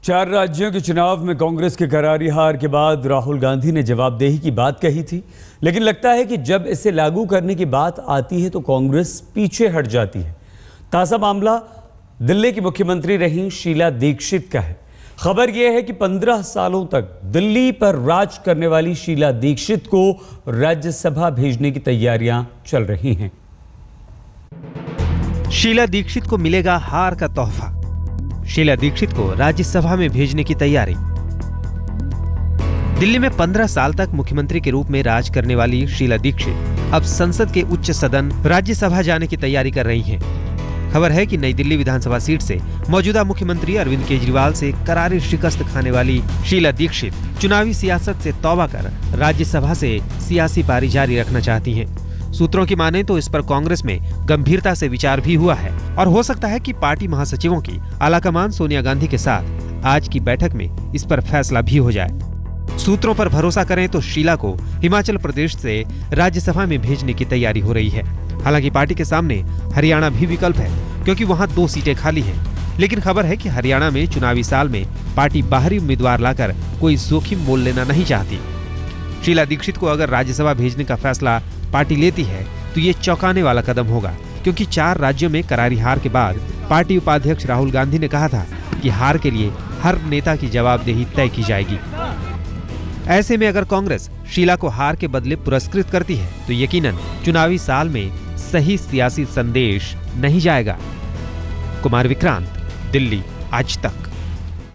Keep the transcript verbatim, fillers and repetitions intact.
चार राज्यों के चुनाव में कांग्रेस की करारी हार के बाद राहुल गांधी ने जवाबदेही की बात कही थी, लेकिन लगता है कि जब इसे लागू करने की बात आती है तो कांग्रेस पीछे हट जाती है। ताज़ा मामला दिल्ली की मुख्यमंत्री रही शीला दीक्षित का है। खबर यह है कि पंद्रह सालों तक दिल्ली पर राज करने वाली शीला दीक्षित को राज्यसभा भेजने की तैयारियां चल रही हैं। शीला दीक्षित को मिलेगा हार का तोहफा। शीला दीक्षित को राज्यसभा में भेजने की तैयारी। दिल्ली में पंद्रह साल तक मुख्यमंत्री के रूप में राज करने वाली शीला दीक्षित अब संसद के उच्च सदन राज्यसभा जाने की तैयारी कर रही हैं। खबर है कि नई दिल्ली विधानसभा सीट से मौजूदा मुख्यमंत्री अरविंद केजरीवाल से करारी शिकस्त खाने वाली शीला दीक्षित चुनावी सियासत से तौबा कर राज्यसभा से सियासी पारी जारी रखना चाहती हैं। सूत्रों की माने तो इस पर कांग्रेस में गंभीरता से विचार भी हुआ है और हो सकता है कि पार्टी महासचिवों की आलाकमान सोनिया गांधी के साथ आज की बैठक में इस पर फैसला भी हो जाए। सूत्रों पर भरोसा करें तो शीला को हिमाचल प्रदेश से राज्यसभा में भेजने की तैयारी हो रही है। हालांकि पार्टी के सामने हरियाणा भी विकल्प है, क्योंकि वहां दो सीटें खाली हैं। लेकिन खबर है कि हरियाणा में चुनावी साल में पार्टी बाहरी उम्मीदवार लाकर कोई जोखिम मोल लेना नहीं चाहती। शीला दीक्षित को अगर राज्यसभा भेजने का फैसला पार्टी लेती है तो ये चौंकाने वाला कदम होगा, क्योंकि चार राज्यों में करारी हार के बाद पार्टी उपाध्यक्ष राहुल गांधी ने कहा था कि हार के लिए हर नेता की जवाबदेही तय की जाएगी। ऐसे में अगर कांग्रेस शीला को हार के बदले पुरस्कृत करती है तो यकीनन चुनावी साल में सही सियासी संदेश नहीं जाएगा। कुमार विक्रांत, दिल्ली आज तक।